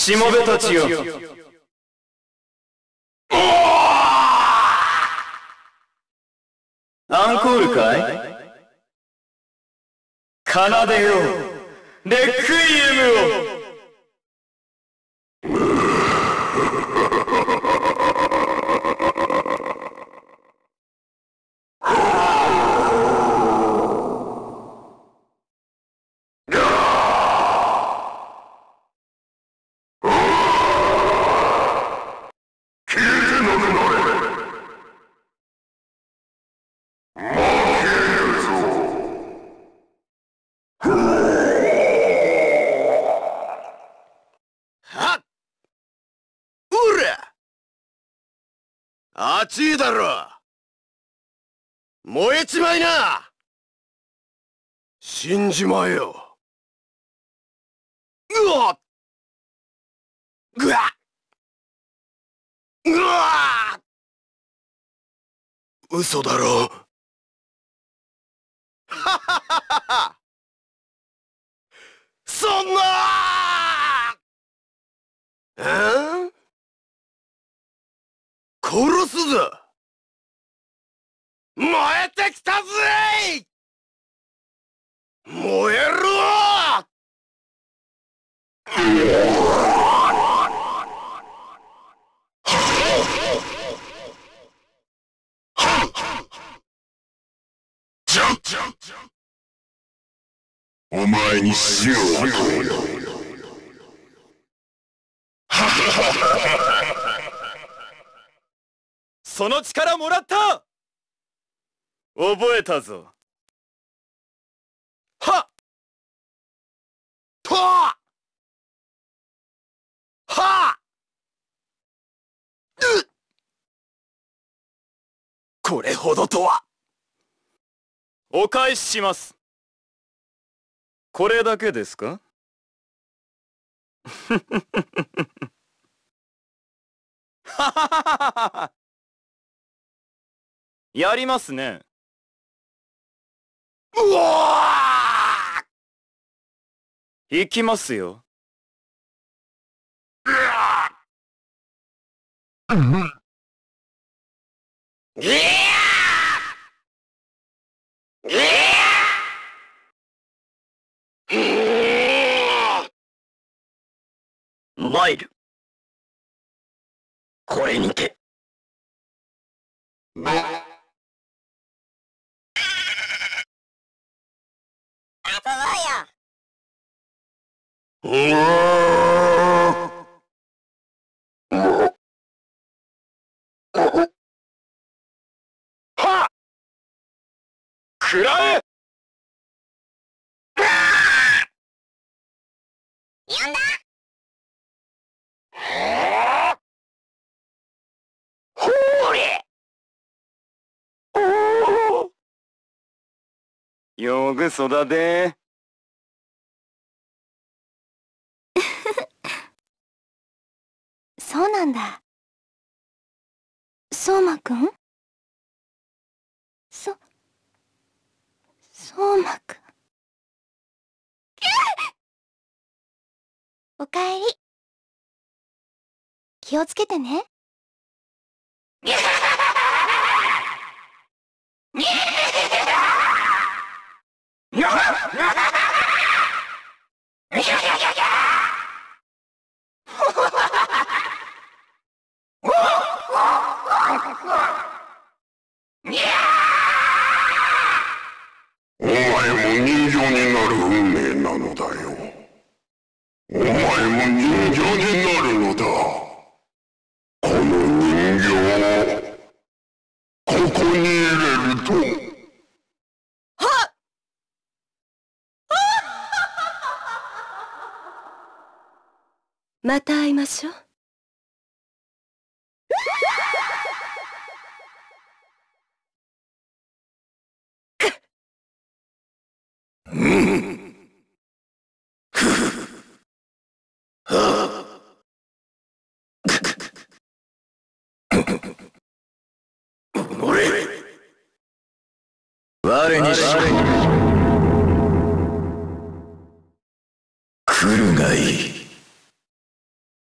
しもべたちよ。アンコールかい？奏でよう、レクイエムを。 熱いだろ。燃えちまいな。死んじまえよ。うわっぐわっうわっ嘘だろ。はははは。そんな殺すぞ。燃えてきたぜ。燃えろ。 お前に死を与えよう。 その力もらった。覚えたぞ。 はっとはっこれほどとは。 お返しします。これだけですか？やりますね。 うわー！行きますよ。 参る。これにて。 遊ぼうよ。 はっ食らえ。 呼んだ。 ほーれ。 よぐそだで。 そうなんだ。相馬くん？相馬くん。おかえり。気をつけてね。 お前も人形になる運命なのだよ。お前も人形になるのだ。この人形をここに入れると。 また会いましょう。 我にし来るがいい。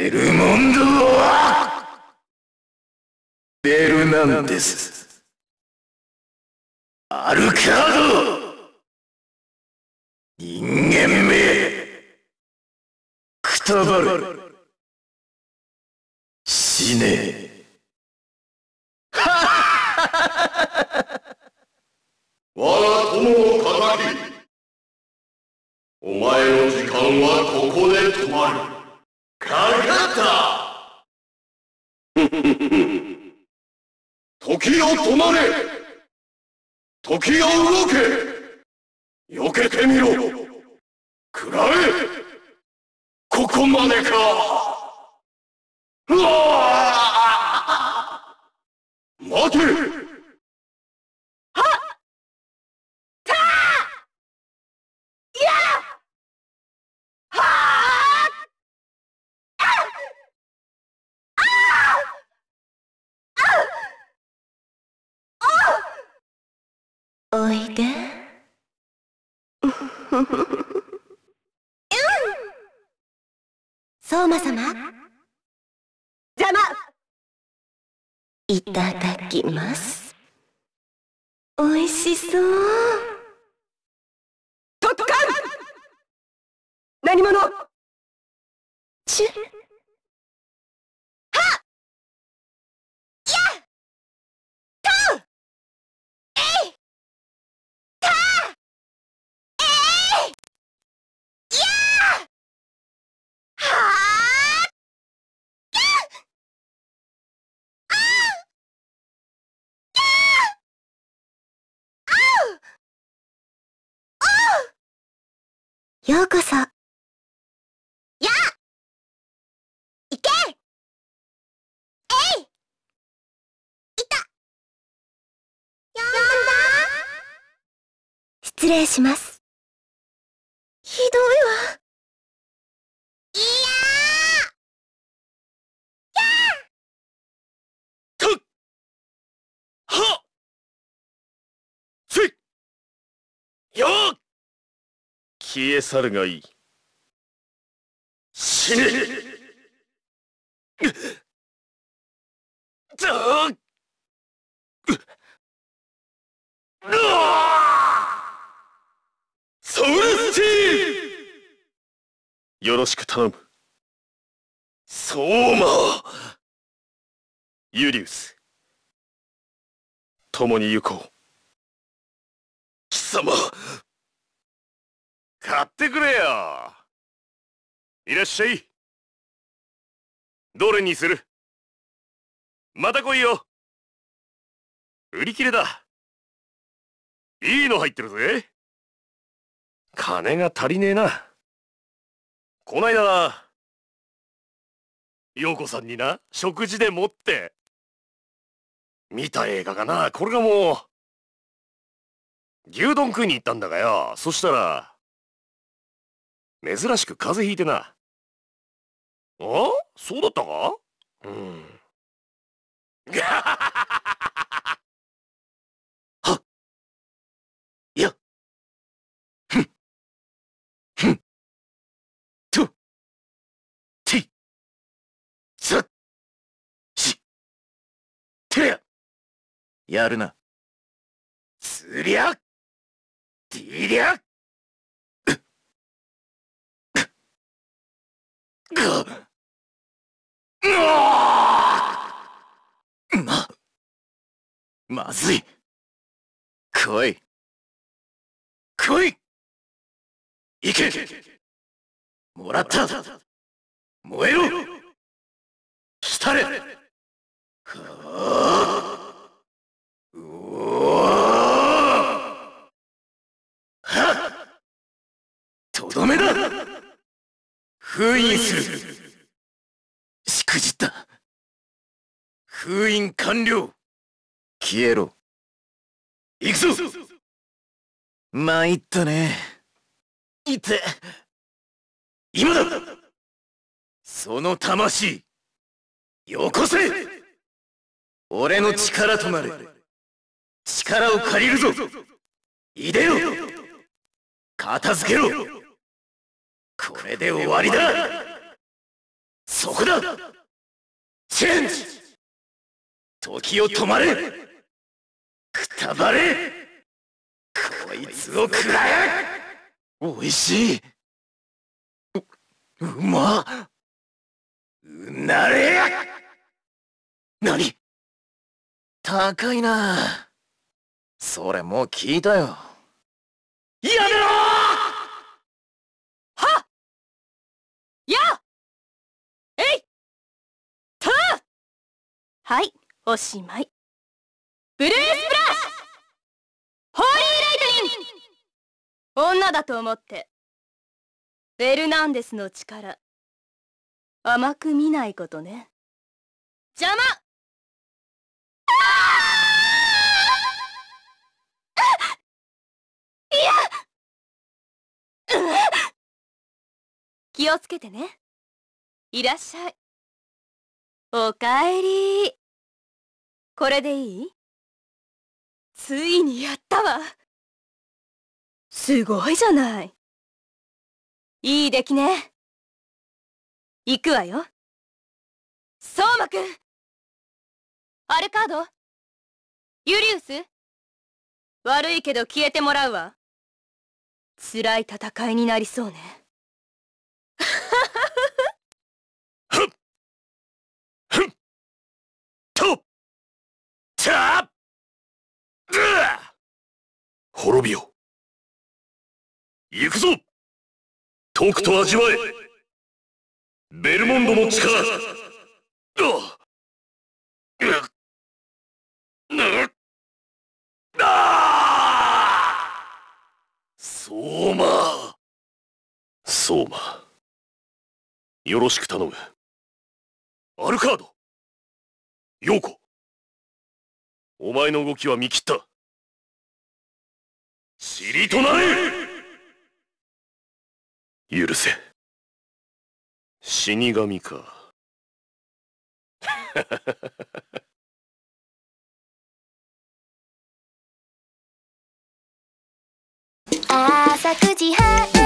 ベルモンドはベルナンデス。アルカード、人間め、くたばる、死ねえ。 我が友の敵、お前の時間はここで止まる。かかった時よ止まれ、時よ動け、避けてみろ、食らえ。ここまでか。うわ待て。 おいで。相馬様、邪魔。いただきます。おいしそう。 特艦、何者。 チュッ。ようこそ。やあ、行け。えい、いた。呼んだ。失礼します。ひどいわ。いやー。 はっせいよー。 消え去るがいい。 死ね。ソウルスチーよろしく頼む。 相馬、 ユリウス、共に行こう。 貴様。 買ってくれよ。いらっしゃい。どれにする？また来いよ。売り切れだ。いいの入ってるぜ。金が足りねえな。こないだな、陽子さんにな、食事でもって見た映画がな、これがもう牛丼食いに行ったんだがよ。そしたら珍しく風邪ひいてな。あ、そうだったか？うん。 はっ、いや、ふん、ふん、と、て、さ、し、て、やるな。つりゃ、てりゃ、まずい。来い。来い。行け。もらった。燃えろ。浸れ。はあ。うおはっ。とどめだ。封印する。しくじった。封印完了。消えろ。行くぞ。参ったね。いて。今だ。その魂よこせ。俺の力となれ。力を借りるぞ。いでよ。片付けろ。これで終わりだ。 そこだ。チェンジ。時を止まれ。くたばれ。こいつを食らえ。おいしい。うまっ。うなれ。何？高いな。それもう聞いたよ。やめろー。はっやえいた。 はい、おしまい。ブルースプラッシュホーリーライトニング。女だと思ってフェルナンデスの力甘く見ないことね。邪魔。気をつけてね。いらっしゃい。おかえり。これでいい？ついにやったわ。すごいじゃない。いい出来ね。行くわよ。相馬くん。アルカード。ユリウス。悪いけど消えてもらうわ。辛い戦いになりそうね。 滅びよ。行くぞ。とくと味わえ。ベルモンドの力。相馬。相馬。よろしく頼む。アルカード。ヨーコ。お前の動きは見切った。塵となれ。許せ。死神か。 朝9時半